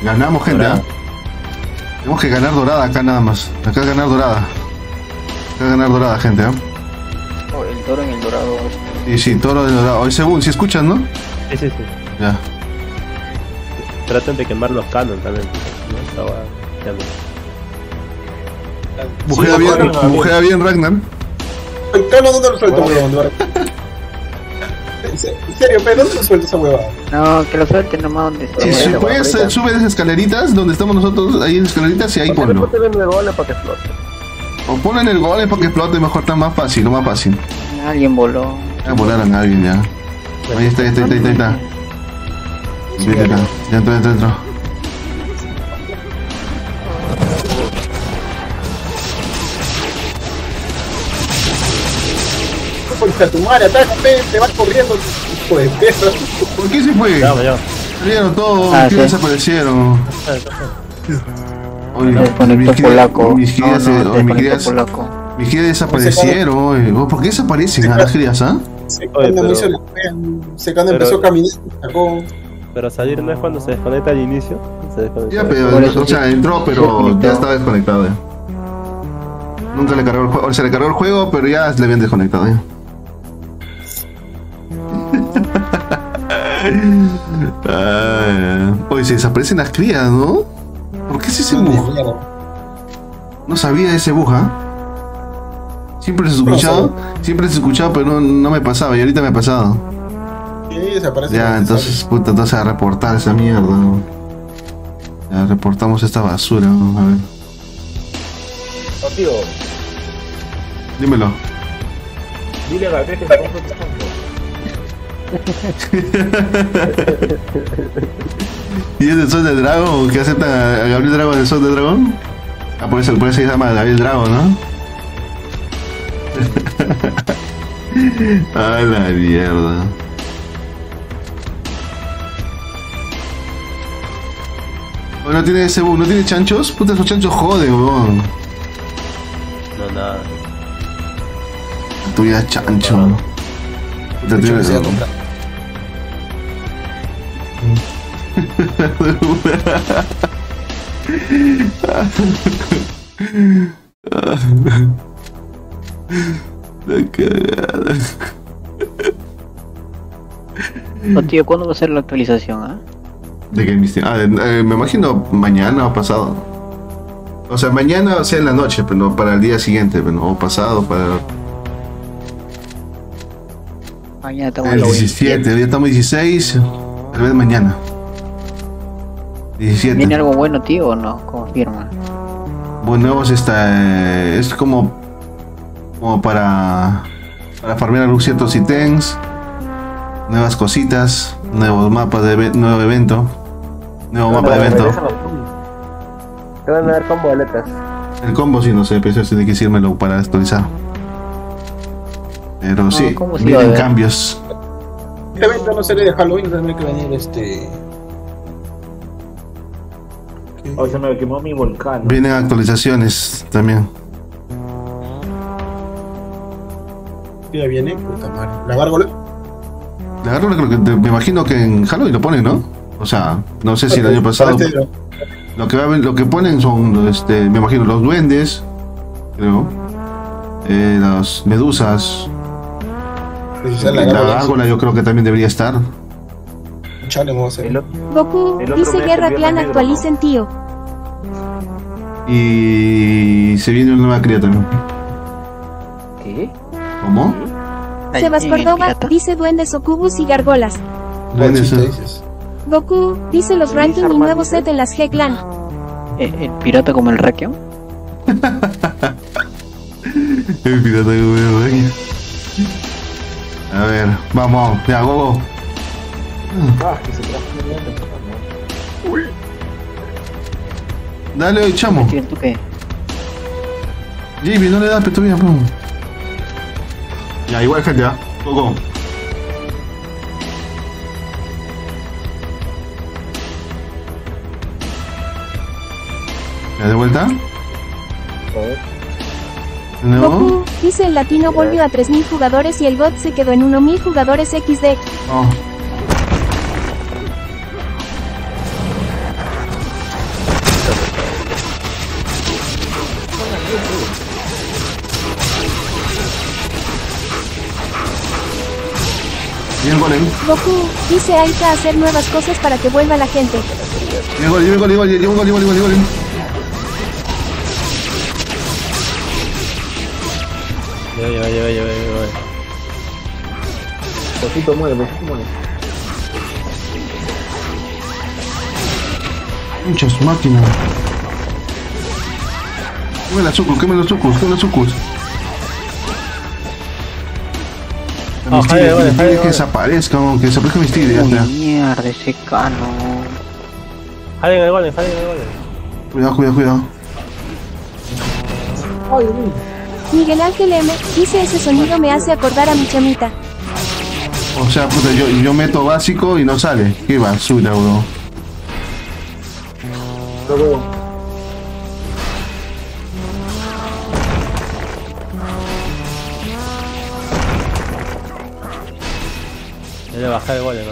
Ganamos, gente, ¿eh? Tenemos que ganar dorada acá nada más. Acá ganar dorada. Acá ganar dorada, gente, ¿eh? Oh, el toro en el dorado. Sí, toro en el dorado. Hoy según, si escuchan, ¿no? Sí. Ya. Traten de quemar los canon también. No estaba... Bujea bien, Ragnar. El canon, ¿dónde lo suelto, huevón? En serio, pero ¿dónde lo suelto esa huevada? No, que lo suelten nomás donde está. Si puedes, sube esas escaleritas donde estamos nosotros, ahí en las escaleritas, y ahí ponlo. O ponlo en el golem para que explote, mejor, está más fácil, lo más fácil. Alguien voló. Ya volaron a alguien, ya. Ahí está. Ya entró. Concha tu madre, atácate, te vas corriendo, hijo de perro. ¿Por qué se fue? Ya. Salieron todos, sí. desaparecieron. Oye, Desconectó polaco. mis crías Desconectó polaco. desaparecieron, oye. ¿Por qué desaparecen a las crías, ah? Secando empezó a caminar, sacó. Pero salir no es cuando se desconecta al inicio. Se desconecta. Ya, pero, o sea, entró, pero ya estaba desconectado ya. Nunca le cargó el juego, se le cargó el juego, pero ya le habían desconectado ya. Oye, se desaparecen las crías, ¿no? ¿Por qué es ese bug? No sabía ese bug, ¿ah? Siempre se escuchaba, pero no me pasaba, y ahorita me ha pasado. Sí, desaparece. Ya, entonces a reportar esa mierda, ¿no? Ya, reportamos esta basura, ¿no? A ver. No, tío, Dímelo. dile a Gabriel que se compre tu fondo. ¿Y es del Sol del Dragón? ¿Que aceptan a Gabriel Drago del Sol del Dragón? Ah, por eso se llama Gabriel Drago, ¿no? A la mierda. No tiene ese bug, no tiene chanchos. Puta, esos chanchos joden, weón. No, nada. Tu vida es chancho. Puta, tiene eso. La cagada. No, tío, ¿cuándo va a ser la actualización, ah? ¿De qué me imagino mañana o pasado. O sea, mañana, o sea, en la noche, pero no para el día siguiente, pero no, o pasado para Mañana estamos el 17, hoy estamos 16, tal vez mañana. 17. ¿Viene algo bueno, tío, o no? Confirma. Bueno, es como para farmear ciertos ítems, nuevas cositas, nuevos mapas nuevo evento. Nuevo mapa de evento. Te van a dar combo de letras. El combo sí, no sé, pero eso tiene que decírmelo para actualizar. Pero sí, vienen cambios. Este evento no sería de Halloween, tendría que venir Hoy se me quemó mi volcán. Vienen actualizaciones también. Ya viene, puta madre. ¿La gárgola? La gárgola creo que me imagino que en Halloween lo ponen, ¿no? O sea, no sé si el año pasado. Lo que ponen son, me imagino, los duendes, creo. Las medusas. La gárgola yo creo que también debería estar. Chale, vamos a hacer. Goku, dice Guerra Clan actualicen, tío. Y se viene una nueva cría también. ¿Qué? ¿Cómo? Sebas Córdoba dice duendes, ocubus y gargolas. Duendes. Goku dice los ranking y nuevo set en las G-Clan. ¿El pirata como el Rakion? El pirata como el Rakion. A ver, vamos, ya, go. Dale hoy, chamo. ¿Tú qué? Jimmy, no le das petubia, pum. Ya, igual gente, ya. Go. ¿Ya de vuelta? ¿No? Goku dice el latino volvió a 3000 jugadores y el bot se quedó en 1000 jugadores XD. No. golem. Goku, dice Aika hacer nuevas cosas para que vuelva la gente. Lleva el golem. Lleva. Besito muere. Muchas máquinas. Queme los sucus. Que desaparezca mis tigres. Uy, mierda, ese cano. Jalen el golem. Cuidado. Miguel Ángel M. dice ese sonido me hace acordar a mi chamita. O sea, puta, yo meto básico y no sale. Qué basura, bro. Ya le bajé el golem, ¿no?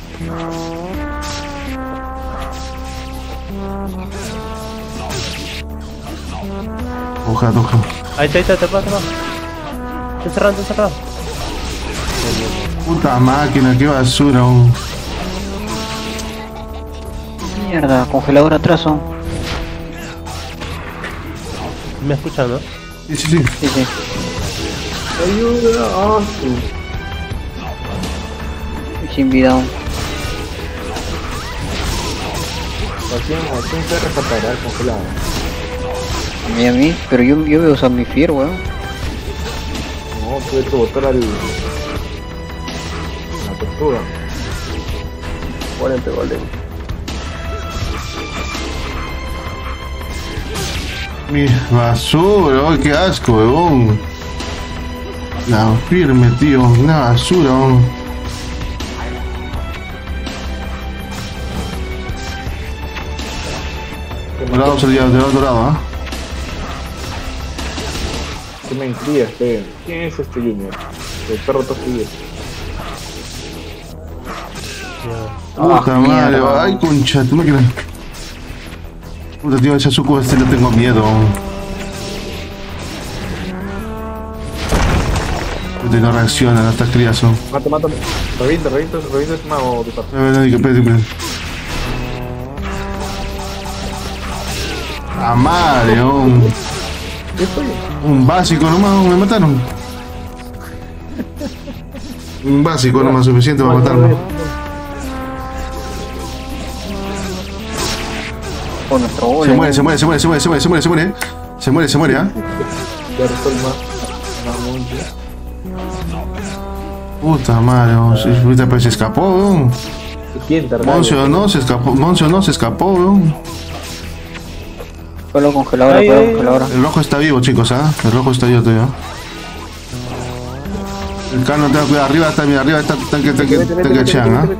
Toca. Ahí está, te pasa. Está cerrado. Puta máquina, qué basura. Mierda, congelador atraso. ¿Me escuchan, no? Sí. Sí. Ayuda. Sin vida aún. ¿A quién se rescatará el congelado? A mí, pero yo voy a usar mi Fear, weón. No, puede botar la tortuga. Golem. Mi basura, oh, qué asco, weón. La firme, tío, una basura, weón. Dorado salía, dorado, ¿ah? ¿Qué me inscribes, pe? ¿Quién es este Junior? El perro Toski. Puta madre, ay concha, tu máquina. Puta tío, ese Suku este le tengo miedo. Puta, no reaccionan a estas crías. Mata. Revienta ese mago de parte. Espérate. A madre, ¿Qué fue? un básico nomás, me mataron. Un básico nomás suficiente para matarme. Con nuestro golem. Se muere, ¿ah? Ya resuelve más. Puta madre, ahorita pues se escapó, ¿Quién te Moncio no se escapó, Solo congeladora, Ay, pero ay, congeladora. El rojo está vivo, chicos, ¿ah? El rojo está vivo todavía. El cano está cuidado, arriba está tanque Chan, ¿ah?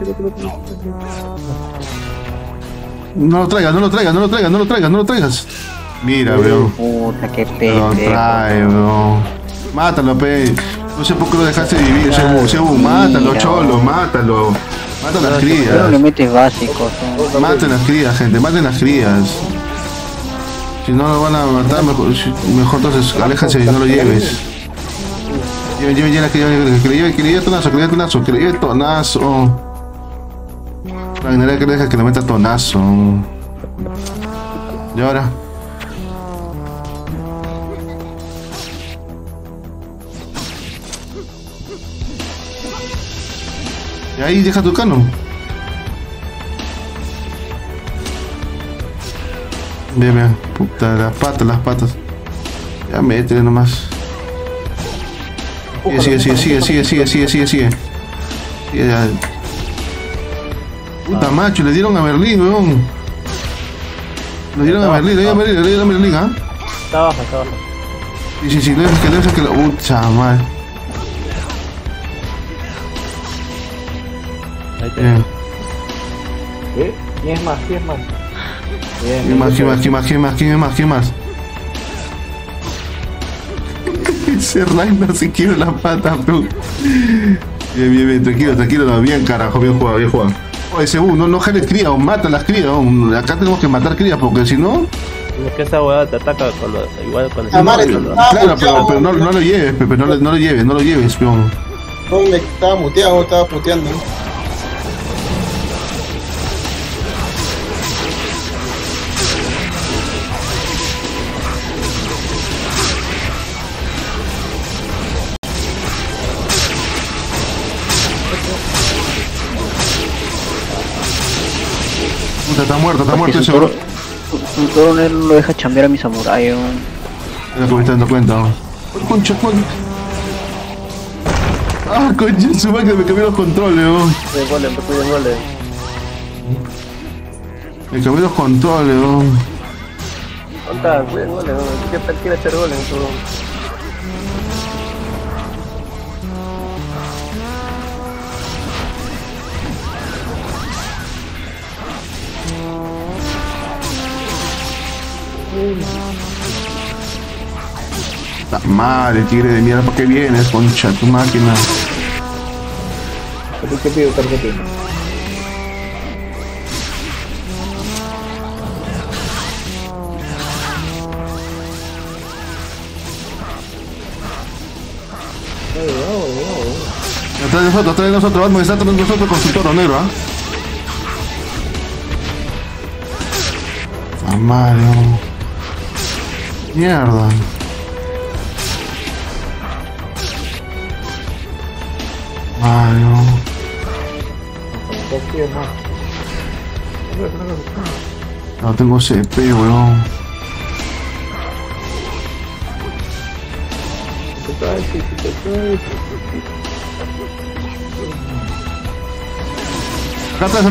No lo traigas. Mira, weón. Puta, qué Lo pendejo. trae, weón. Mátalo, pe. No sé por qué lo dejaste vivir, Sebu. Mátalo, cholo, mátalo. Mata a las Pero le crías. metes básicos. Maten las crías, gente, maten las crías. Si no lo van a matar, mejor entonces aléjense y no lo lleves. Lleven la que le lleve tonazo. La manera que le deja que le meta tonazo. Y ahora. Y ahí deja tu cano. Bien, puta, las patas. Ya métele nomás. Sigue. Ya. Puta macho, le dieron a Merlín, weón. Le dieron a Merlín, ¿ah? Está abajo. Sí, deja que lo. Chaval. Ahí está. Bien. ¿Qué? ¿Quién es más? ¿Quién más? Ese Reiner se quiere la pata, bro. Bien, tranquilo, no, bien carajo, bien jugado. Oye, Sebu, no jales crías, mata las crías, acá tenemos que matar crías, porque si no... Es que esa hueá te ataca cuando... Madre, Claro, pero no lo lleves, Pepe, no lo lleves, peón. No, me estaba muteado, estaba puteando. Puta, está muerto ese Su bro. coronel no lo deja chambear a mi samurai. Es lo que me estoy dando cuenta. Concha, Juan. Ah, concha, su máquina me cambió los controles, weón. Me cambió los controles, weón. Quiere echar goles, La madre, tigre de mierda, ¿para qué vienes, concha, tu máquina? ¿Qué pido, tarjeta? Atrás de nosotros, Batman está atrás de nosotros con su toro negro, ¿ah? Ah, madre, mierda. Mario. No tengo CP, weón. Atrás.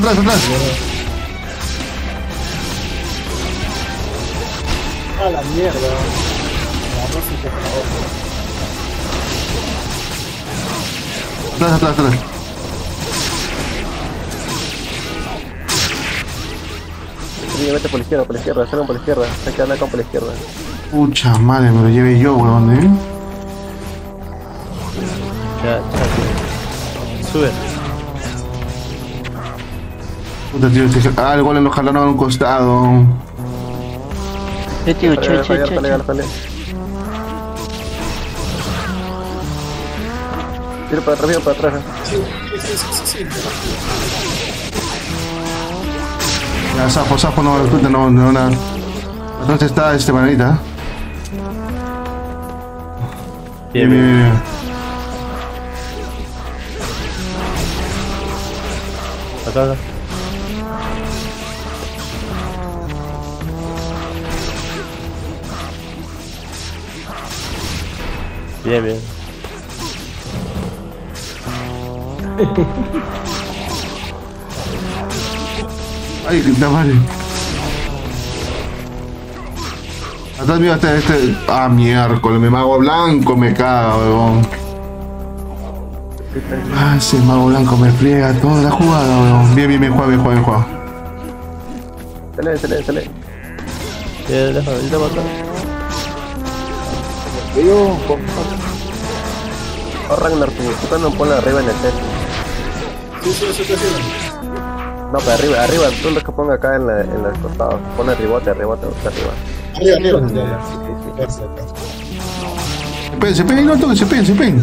A la mierda. Atrás. Vete por la izquierda, salgan por la izquierda, se quedan acá por la izquierda. Pucha madre, me lo llevé yo, weón, Ya. Sube. Puta, tío, el golem lo jalaron a un costado. Tío, che. Tira para atrás. Sí. Ya, Sapo, no, nada. ¿Dónde está manita? Bien. Acá. Bien. Ay, qué madre. Atrás mío está este. Ah, miércoles, mi mago blanco me caga, weón. Ah, ese mago blanco me friega toda la jugada, weón. Bien, juega. Sale. Déjame matar. Ragnar, tú cuando ponle arriba en el techo. Sí, eso estoy haciendo. No, pero arriba, tú lo que ponga acá en los costados. Pone ribote, arriba. Arriba. Ya. Se pen, no toque, se pen.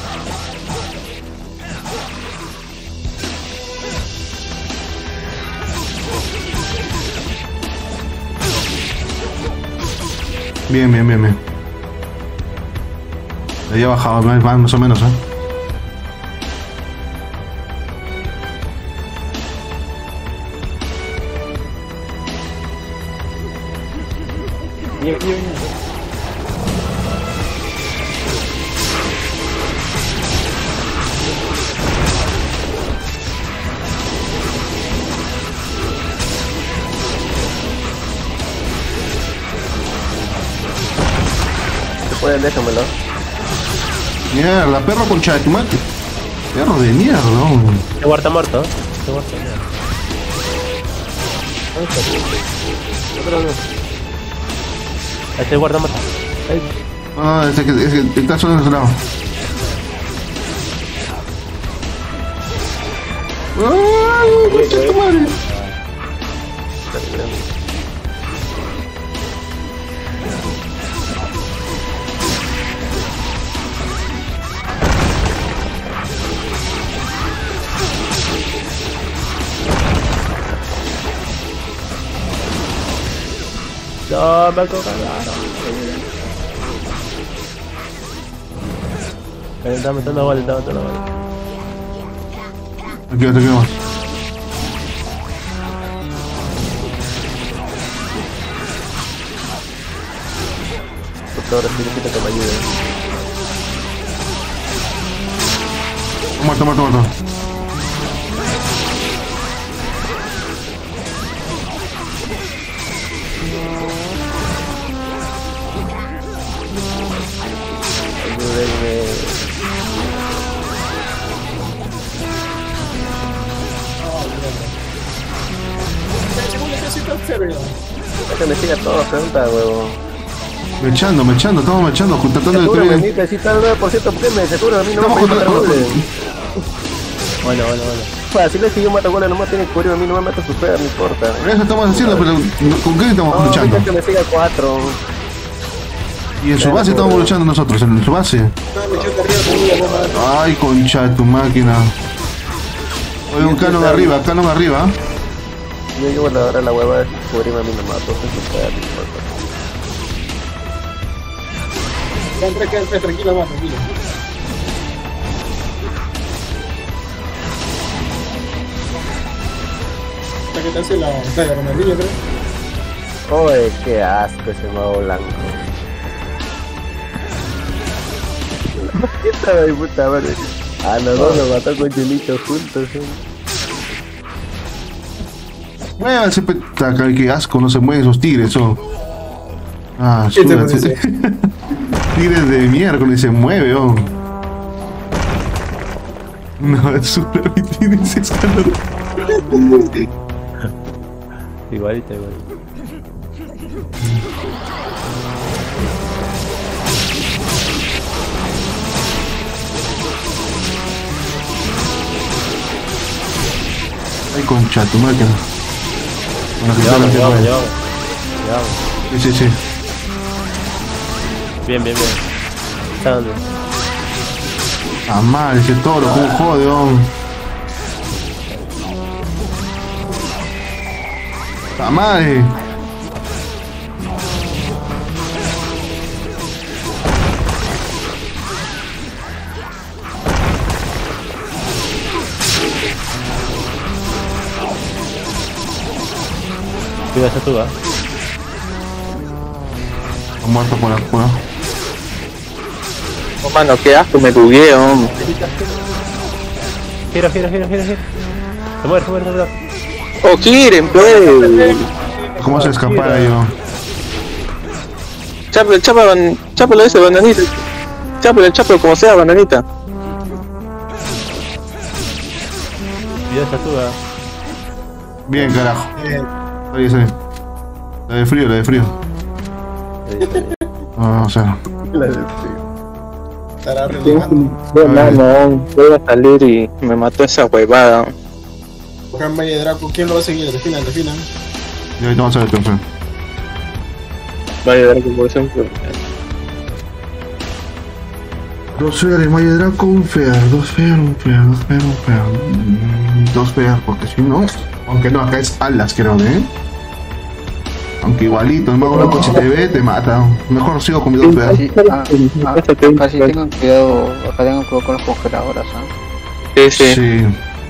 Bien. Ahí ha bajado más o menos, Bien. Se pueden, déjamelo. Mierda, perro concha de tu madre. Perro de mierda, ¿no? Este guarda muerto. Este guarda muerto. Ah, ese que está solo en ese lado. ¡Ay, concha de tu madre! No, me cagaron. Está metiendo gol, está metiendo gol. Tranquilo, tranquilo. Ahora sí necesito que me ayude. Muerto, muerto, muerto. Ayúdenme. Es que me siga todo, pregunta, huevo. Mechando, estamos mechando, tratando de Seguro, destruir. mi está al 9%, ¿por qué me seguro a mí no Estamos me mata contra- goles? Bueno. Fácil es que yo mato goles, nomás tiene que cubrir a mí, no me mata su fea, no importa. Eso estamos haciendo, pero ¿con qué estamos No, luchando? ahorita que me siga 4. Y en su base estamos luchando nosotros, en su base. Estaba mechando arriba con una bomba. Ay, concha de tu máquina. Oye, un canon arriba, canon arriba. Yo llevo la hueva de cubrirme a mí, no mato su fea, no importa. Quedan tres, tranquilo, más, tranquilo. Hasta que te hace la batalla con el niño, creo. Oye, qué asco ese mago blanco. Esta de puta madre. A los dos nos mató con Chilito juntos. Muévanse, petaca, qué asco, no se mueven esos tigres, oh. Ah, ¿Qué te súbate. Tigres de miércoles se mueve, oh. No, es súper tigres escalando. Igualita. Ay, concha, tu máquina. Bueno, que Llevamos. Sí. Bien. ¿Está dónde? Ah, mal, ese toro, como jode, oh. ¡La madre! Cuida esa tuba. Ha muerto por acá. Oh, mano, qué asco, me bugué, hombre. Gira. Se muere. Oh, Kiren, pues. ¿Cómo se escapara yo? Chápalo ese, bananita. Chápalo como sea, bananita. Cuida esa tuba. Bien, carajo. Bien. Sale. La de frío. No, o sea. Estará relajando. No, voy a salir y me mató esa huevada. Gran Valle de Draco, ¿quién lo va a seguir? Definan. Y ahorita vamos a ver, entonces. Vaya a ver, por ejemplo. Dos feas, Valle Draco, un fear, dos fear. Dos fear, porque si no. Aunque no, acá es alas, creo, ¿eh? Aunque igualito, el mago blanco si te ve, te mata. Mejor sigo con mis dos feas. Sí, acá sí tengan cuidado con las congeladoras, ¿ah? Sí.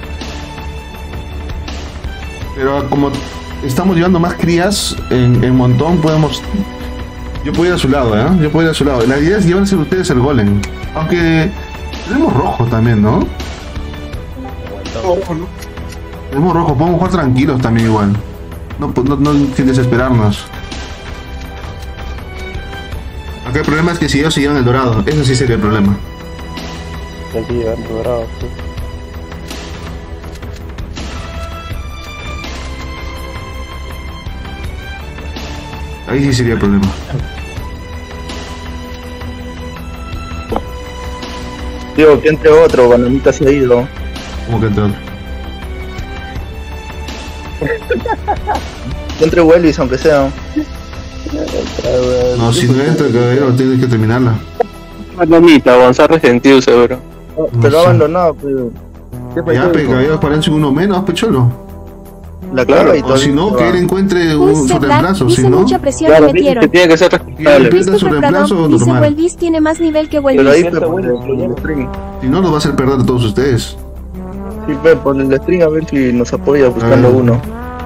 Pero como estamos llevando más crías en montón, podemos. Yo puedo ir a su lado, ¿eh? La idea es llevarse ustedes el golem. Aunque tenemos rojo también, ¿no? Ojo, ¿no? Tenemos rojo, podemos jugar tranquilos también igual. No sin desesperarnos. Acá el problema es que si ellos se llevan el dorado, eso sí sería el problema. Hay que llevar dorado, sí. Ahí sí sería el problema. Digo, que entre otro, bananita se ha ido. ¿Cómo que entrar? Que entre Wellis, aunque sea. No, si no entra, caballero, tienes que terminarla. Bananita, avanzar resentido seguro. Pero abandonado, pero. Ya, caballero, parecen uno menos, pecholo. la caga y O todo. si no, que él encuentre su Black reemplazo, dice si no, mucha presión Claro, le metieron. que tiene que ser y él responsable. pierde su Christopher reemplazo Pradón dice normal. Welvis tiene más nivel que Pero ahí Welvis. fue por el stream. Si no, lo va a hacer perder a todos ustedes. Sí, pe, por el stream a ver si nos apoya buscando uno.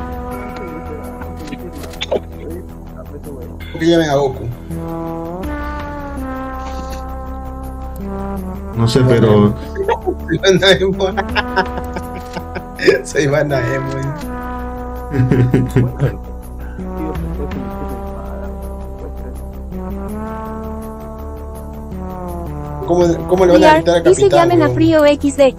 Que llamen a Goku. No sé, pero Soy Van Emo. Soy Van Emo. ¿Cómo le van a quitar a Dice Capitán? llamen a weón? Frío XD.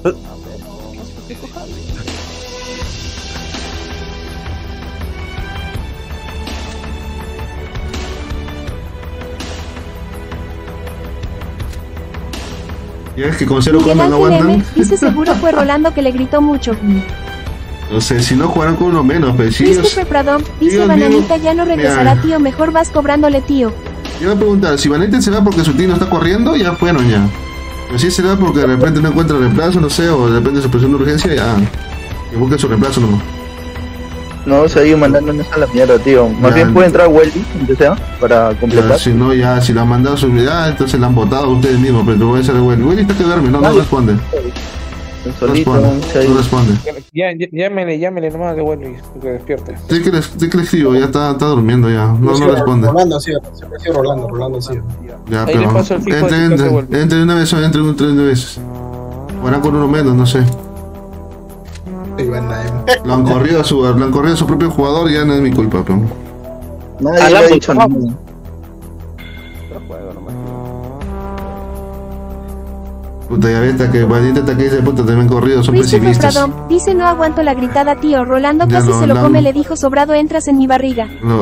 ya es que con cero Miguel comas no Ángel M aguantan. dice seguro fue Rolando que le gritó mucho. No sé, si no jugaran con uno menos, pero si ellos... Christopher Pradón dice ellos Bananita mismos- ya no regresará Mira. tío, mejor vas cobrándole tío. Yo voy a preguntar, si Vanette se va porque su tío no está corriendo, ya fueron ya. Pero si se va porque de repente no encuentra reemplazo, no sé, o de repente se presiona de urgencia, ya. Que busque su reemplazo nomás. No, se ha ido mandándonos a la mierda, tío. Más Ya. bien puede entrar Welby, aunque sea, para Ya, completar. si no, ya, si la han mandado a su unidad, entonces la han votado ustedes mismos, pero voy a hacer Willy. Willy está que duerme, no responde. No Solito, responde, se ha ido. no responde. Llámele nomás de vuelta que despierte. Sí que le escribo, ya está durmiendo ya, no responde. Rolando, sí, siempre ha sido Rolando, sí. Ya, Ahí le pero paso el fijo de tu casa, entre Willy. de una vez o entre una vez. Jugarán con uno menos, no sé. Soy Van Emo. Lo han corrido a su propio jugador, ya no es mi culpa, pero... Nadie Alan, le ha por dicho nada. Puta, ya ves, que Vanita está que dice, puta, también corrido, son Christopher pesimistas. Pradón dice no aguanto la gritada tío, Rolando Ya casi no, se lo no. come, le dijo sobrado entras en mi barriga. No.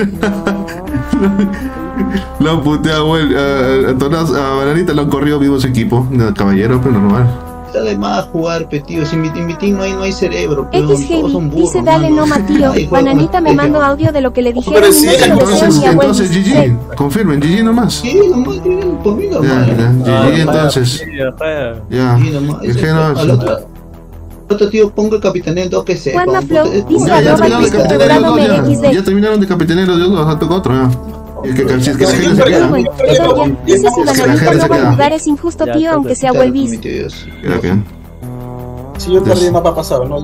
Lo han puteado, a Bananita lo han corrido vivo su equipo. No, caballero, pero normal. Está de más jugar, pe, tío. Sin Mitin no hay cerebro, pe, X todos son Heavy burros. dice dale no matío, Ay, juego Bananita con- me mando audio de lo que le dijeron Pero y sí, no se lo deseo Entonces, ni a entonces Welvis. GG, confirmen, GG nomás. Sí, nomás, tío, por mí Ya, nomás. GG entonces. Ya. Sí, nomás. Es que no, Al otro tío, ponga el capitanel 2 que sepa. Juanma Flow dice Ya arroba terminaron de Cristo capitaneros Quebrado los dos, MXD. ya terminaron de capitaneros los dos, toca otro, ya. Y el que si es que la gente se queda. Rubén, Bedoya, dice si Es que la Bananita gente no se va a queda. jugar es injusto tío aunque sea Welvis. Queda. Si yo perdí el mapa pasado, ¿no?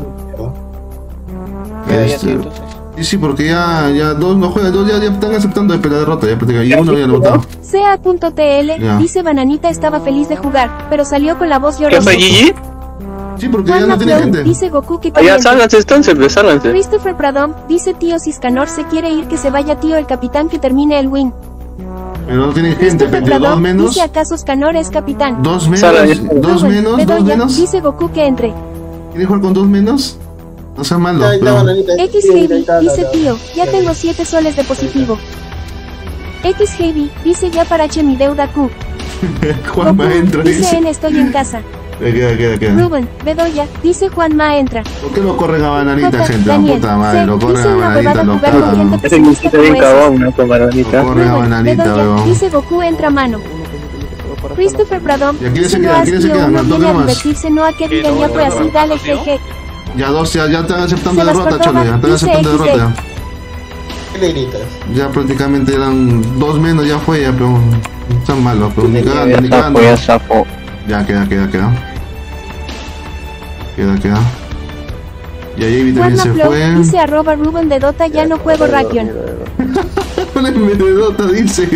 Este, sí, porque ya dos no juegan, dos ya están aceptando de la derrota, ya prácticamente, y uno ya lo ha votado. Sea.tl Ya. dice Bananita estaba feliz de jugar, pero salió con la voz ¿Qué llorosa. fue, Gigi? Sí, porque ya Juanma no tiene Flow gente. dice Goku que Ya, caliente. sálganse entonces, sálganse. Christopher Pradón dice tío Ciscanor se quiere ir que se vaya tío el capitán que termine el win. Pero no tienen gente, Christopher pero dos Pradón menos, dice acaso Scanor es capitán. dos Sala, menos, dos Rubén, menos, dos Bedoya menos. dice Goku que entre. ¿Quieren jugar con dos menos? No sea malo, Ahí está, pero... Bananita. X Sí, ahí Heavy está, dice la- tío, ya la- tengo 7 soles de positivo. X Heavy dice ya parache mi deuda Q. Juanma Goku entra, dice dice. en estoy en casa. Queda. Rubén, Bedoya dice Juanma entra. ¿Por qué lo corren a Bananita, J, gente? Daniel, Puta madre, C, lo corren dice a una Bananita, huevada lo jugar con cagan. gente Ese pesimista Gigi bien como esa. cagón, ¿no? Con Bananita. Lo corren a Rubén, Bananita, Bedoya weón. dice Goku entra mano. Christopher Pradón ¿Y a quiénes dice se no quedan? has ¿Quiénes se tío quedan? uno No, viene a toca más. divertirse no a que digan ya fue así dale jeje. Ya dos, ya están aceptando Sebas derrota, Córdoba cholo, ya están dice aceptando XD. derrota. ¿Qué le gritas? Ya prácticamente eran dos menos, ya fue, ya, pero... Están malos, pero ni cagando, ni cagando. Ya, queda. Y ahí también Juanma se Flow fue. dice arroba Rubén de Dota ya no juego Rakion. Poneme de Dota, dice.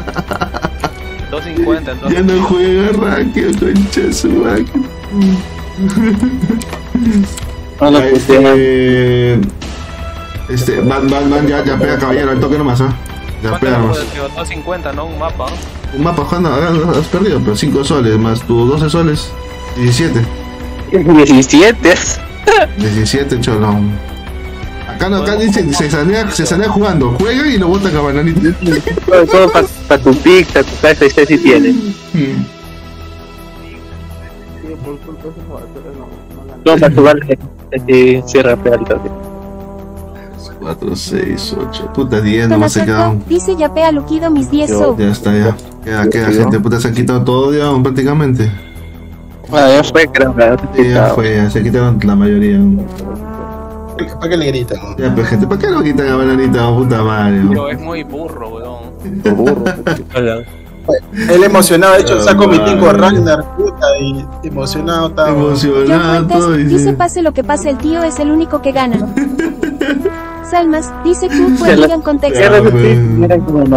250, Ya no juega Rakion, concha de su madre. No lo Van, ya pega caballero, al toque nomás, Ya pega nomás. 250, ¿no? Un mapa. Un mapa, Juan, has perdido, pero 5 soles, más tus 12 soles, 17. 17, cholo. Acá dicen, se sanea jugando, juega y lo botan a Bananita. Todo para tu pick, para tu KFC si tienes. No, para tu vale, cierra pedalito. 4, 6, 8, puta 10, nomás se quedaron. Tonasaco dice yapea Luquido mis 10 so. Ya está, ya. Queda gente, puta, se han quitado todo ya, prácticamente. Ah, ya fue, creo, Sí, ya fue, ya se quitaron la mayoría. ¿Para qué le gritan? Ya, pues, gente, ¿para qué no quitan a Bananita, puta madre? Pero es muy burro, weón. Él emocionado, de hecho, saco mi tingo Ragnar, puta, y emocionado estaba. John Emocionado, todo. Fuentes dice pase lo que pase, el tío es el único que gana. Salmas dice que pueden digan contexto. Ya, pues.